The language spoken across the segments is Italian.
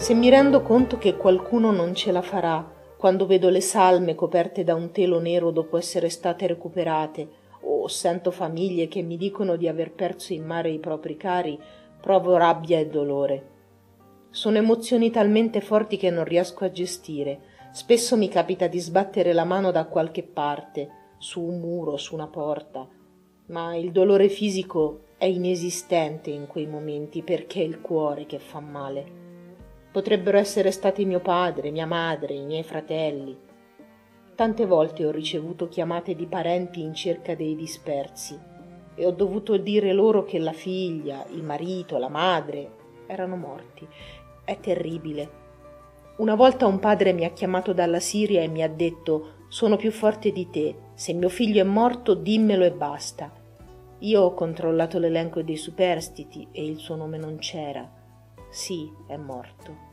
Se mi rendo conto che qualcuno non ce la farà, quando vedo le salme coperte da un telo nero dopo essere state recuperate, o sento famiglie che mi dicono di aver perso in mare i propri cari, provo rabbia e dolore. Sono emozioni talmente forti che non riesco a gestire. Spesso mi capita di sbattere la mano da qualche parte, su un muro, su una porta, ma il dolore fisico è inesistente in quei momenti perché è il cuore che fa male. Potrebbero essere stati mio padre, mia madre, i miei fratelli. Tante volte ho ricevuto chiamate di parenti in cerca dei dispersi e ho dovuto dire loro che la figlia, il marito, la madre erano morti. È terribile. Una volta un padre mi ha chiamato dalla Siria e mi ha detto: «Sono più forte di te, se mio figlio è morto dimmelo e basta». Io ho controllato l'elenco dei superstiti e il suo nome non c'era. Sì, è morto.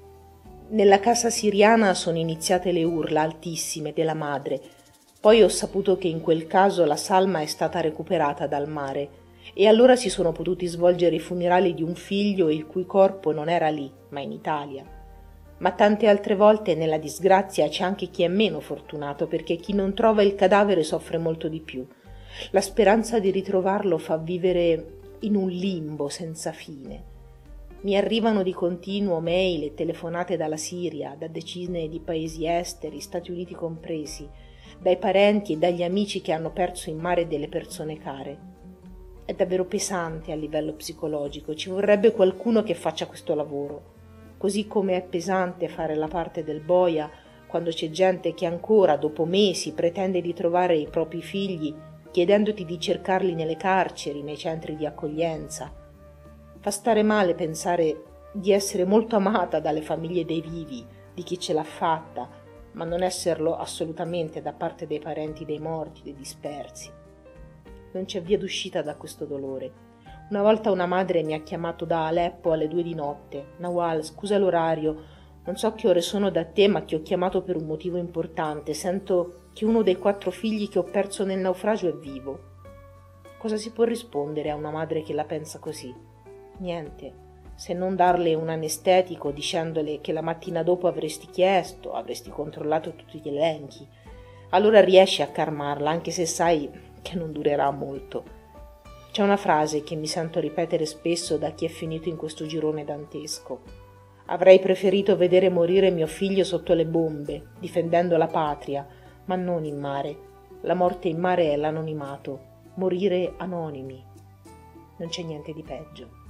Nella casa siriana sono iniziate le urla altissime della madre. Poi ho saputo che in quel caso la salma è stata recuperata dal mare e allora si sono potuti svolgere i funerali di un figlio il cui corpo non era lì, ma in Italia. Ma tante altre volte nella disgrazia c'è anche chi è meno fortunato, perché chi non trova il cadavere soffre molto di più. La speranza di ritrovarlo fa vivere in un limbo senza fine. Mi arrivano di continuo mail e telefonate dalla Siria, da decine di paesi esteri, Stati Uniti compresi, dai parenti e dagli amici che hanno perso in mare delle persone care. È davvero pesante a livello psicologico, ci vorrebbe qualcuno che faccia questo lavoro, così come è pesante fare la parte del boia quando c'è gente che ancora, dopo mesi, pretende di trovare i propri figli, chiedendoti di cercarli nelle carceri, nei centri di accoglienza. Fa stare male pensare di essere molto amata dalle famiglie dei vivi, di chi ce l'ha fatta, ma non esserlo assolutamente da parte dei parenti dei morti, dei dispersi. Non c'è via d'uscita da questo dolore. Una volta una madre mi ha chiamato da Aleppo alle 2 di notte. «Nawal, scusa l'orario, non so che ore sono da te, ma ti ho chiamato per un motivo importante. Sento che uno dei 4 figli che ho perso nel naufragio è vivo». Cosa si può rispondere a una madre che la pensa così? Niente, se non darle un anestetico dicendole che la mattina dopo avresti chiesto, avresti controllato tutti gli elenchi. Allora riesci a calmarla, anche se sai che non durerà molto. C'è una frase che mi sento ripetere spesso da chi è finito in questo girone dantesco. Avrei preferito vedere morire mio figlio sotto le bombe, difendendo la patria, ma non in mare. La morte in mare è l'anonimato, morire anonimi. Non c'è niente di peggio.